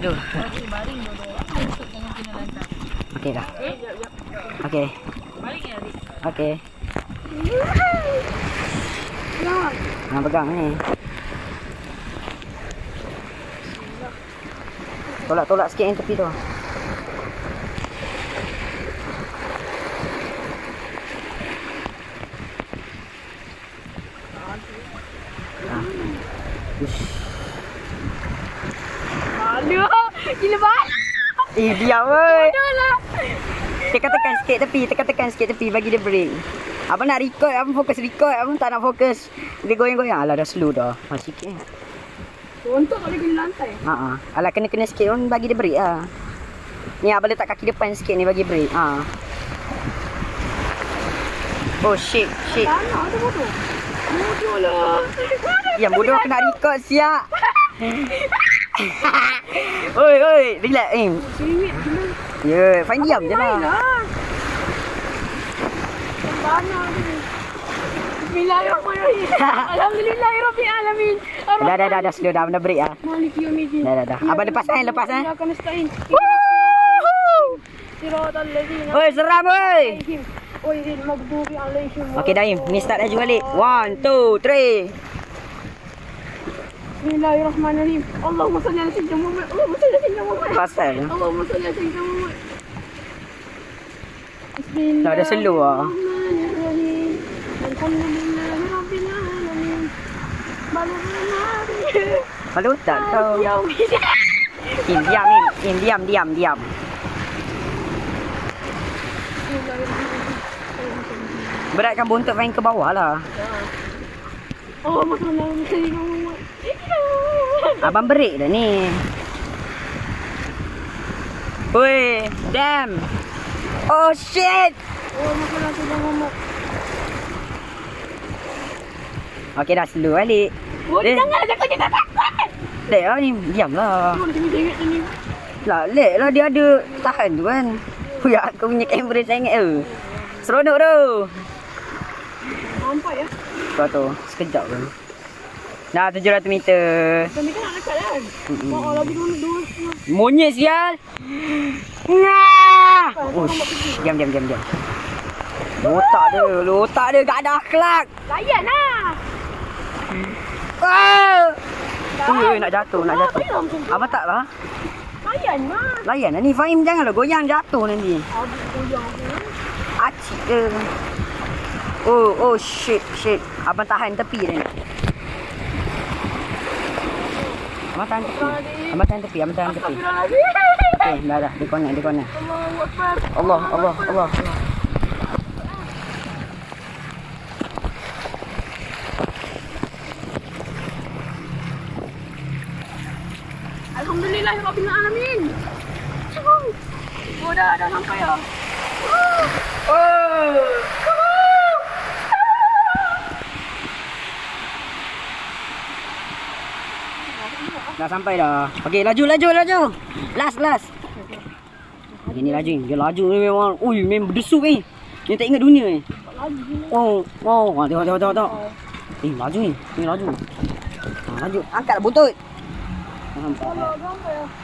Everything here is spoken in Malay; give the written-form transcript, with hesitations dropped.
laju. Baring dulu. Masuk dengan kena lancar. Okey dah. Okey. Baring ya, Dik. Okey. Nah, pegang ni. Tolak-tolak sikit yang tepi tu. Aduh, gila banget. Diam weh. Aduh. Tekan-tekan sikit tepi, tekan-tekan sikit tepi bagi dia break. Abang nak record, abang fokus record, abang tak nak fokus. Dia goyang-goyang. Alah dah slow dah. Sikit. Untuk boleh kena lantai. Alah kena-kena sikit pun bagi dia break lah. Ni abang letak kaki depan sikit ni bagi break. Oh shit. Tanah tu bodoh. Bodoh lah. Yang bodoh kena record siap. Oi, relax. Singit gila. Ya, fine diam je lah. Tanah tu. Bismillahirrahmanirrahim. Alhamdulillahirrabbilalamin. Dah slow dah, benda break lah. Malik yaumiddin. Dah. Abang lepas kan? Akan nasta'in. Siratal ladzina. Oi, seram oi. Ghairil maghdubi alaihim. Okey Daim, ni start laju balik. 1 2 3. Bismillahirrahmanirrahim. Allahumma salli ala sayyidina Muhammad. Allahumma salli ala sayyidina Muhammad. Pasal. Allahumma salli ala sayyidina Muhammad. Dah ada slow ah. Bismillahirrahmanirrahim. Alhamdulillahirabbil alamin. Malu tak tahu. Diam. Beratkan buntut main ke bawah lah. Allahumma salli ala sayyidina Muhammad. Abang break dah ni. Woi, damn. Oh shit. Allahumma salli ala sayyidina Muhammad. Okey dah slow balik. Janganlah cakap je tak takut. Lek lah ni, diamlah. Tengok ni. Lah, lek lah dia ada tahan tu kan. Huya aku punya kamera sangat tu. Seronok tu. Nampak ya? Kau tu, sekejap pun. Dah 700 meter. Kami kan nak dekat kan? Oh, lagi dua. Monyet sial. Nah. Ush, diam. Lotak dia tak ada akhlak. Layan lah. Nak jatuh. Abang tak lah. Layan lah. Layan lah ni. Fahim janganlah goyang jatuh nanti. Habis goyang tu. Acik dia. Oh shit. Abang tahan tepi dia ni. Abang tahan tepi. Okey, dah. Dia connect. Allahu Akbar. Allah. Alhamdulillahirabbil alamin. Oh, dah sampai dah. Dah sampai dah. Okey, laju. Last. Ini laju ni. Dia laju ni memang. Ui, memang berdesu ni. Dia tak ingat dunia ni. Oh. Tengok. Laju ni. Laju. Angkatlah buntut. Nampak. Sampai dah.